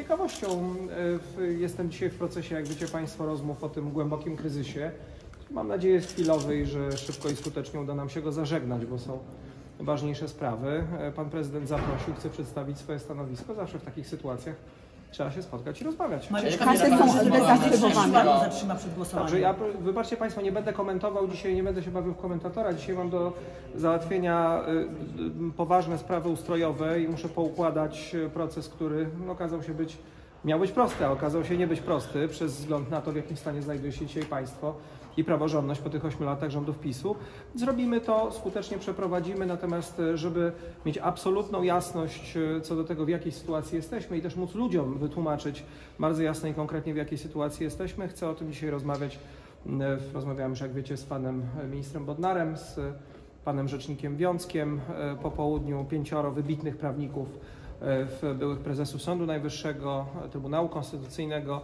ciekawością jestem dzisiaj w procesie, jak wiecie Państwo, rozmów o tym głębokim kryzysie. Mam nadzieję chwilowy i że szybko i skutecznie uda nam się go zażegnać, bo są ważniejsze sprawy. Pan prezydent zaprosił, chce przedstawić swoje stanowisko. Zawsze w takich sytuacjach trzeba się spotkać i rozmawiać. Zatrzyma przed głosowaniem. Dobrze, wybaczcie Państwo, nie będę komentował dzisiaj, nie będę się bawił w komentatora. Dzisiaj mam do załatwienia poważne sprawy ustrojowe i muszę poukładać proces, który miał być prosty, a okazał się nie być prosty przez wzgląd na to, w jakim stanie znajduje się dzisiaj państwo i praworządność po tych 8 latach rządów PiS-u. Zrobimy to, skutecznie przeprowadzimy, natomiast żeby mieć absolutną jasność co do tego, w jakiej sytuacji jesteśmy i też móc ludziom wytłumaczyć bardzo jasno i konkretnie, w jakiej sytuacji jesteśmy, chcę o tym dzisiaj rozmawiać. Rozmawiałem już, jak wiecie, z panem ministrem Bodnarem, z panem rzecznikiem Wiąckiem, po południu 5 wybitnych prawników, byłych prezesów Sądu Najwyższego, Trybunału Konstytucyjnego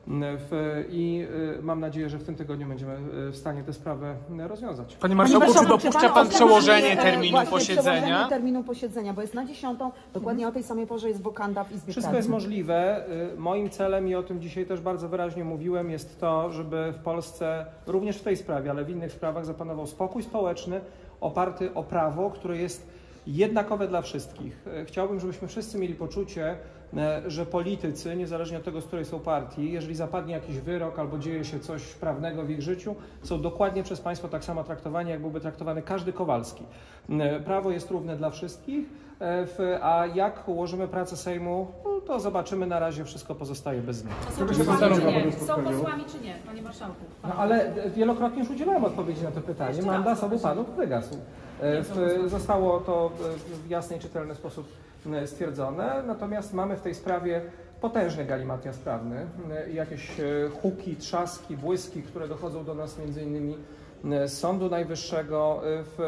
i mam nadzieję, że w tym tygodniu będziemy w stanie tę sprawę rozwiązać. Panie marszałku, czy dopuszcza pan przełożenie terminu posiedzenia? Przełożenie terminu posiedzenia, bo jest na 10, dokładnie o tej samej porze jest wokanda w Izbie Wszystko jest możliwe. Moim celem, i o tym dzisiaj też bardzo wyraźnie mówiłem, jest to, żeby w Polsce, również w tej sprawie, ale w innych sprawach, zapanował spokój społeczny oparty o prawo, które jest jednakowe dla wszystkich. Chciałbym, żebyśmy wszyscy mieli poczucie, że politycy, niezależnie od tego, z której są partii, jeżeli zapadnie jakiś wyrok albo dzieje się coś prawnego w ich życiu, są dokładnie przez państwo tak samo traktowani, jak byłby traktowany każdy Kowalski. Prawo jest równe dla wszystkich, a jak ułożymy pracę Sejmu, to zobaczymy. Na razie wszystko pozostaje bez zmian. Są posłami czy nie, panie marszałku? No, ale wielokrotnie już udzielałem odpowiedzi na to pytanie. Mandat obu panów wygasł. Zostało to w jasny i czytelny sposób stwierdzone, natomiast mamy w tej sprawie potężny galimatias prawny, jakieś huki, trzaski, błyski, które dochodzą do nas między innymi z Sądu Najwyższego.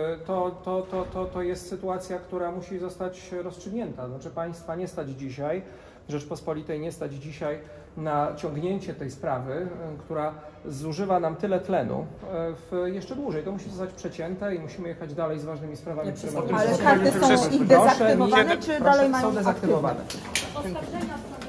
To jest sytuacja, która musi zostać rozstrzygnięta. Znaczy państwa nie stać dzisiaj, Rzeczpospolitej nie stać dzisiaj na ciągnięcie tej sprawy, która zużywa nam tyle tlenu jeszcze dłużej. To musi zostać przecięte i musimy jechać dalej z ważnymi sprawami. Ale karty są ich dezaktywowane, czy dalej mają są dezaktywowane. Oskarżenia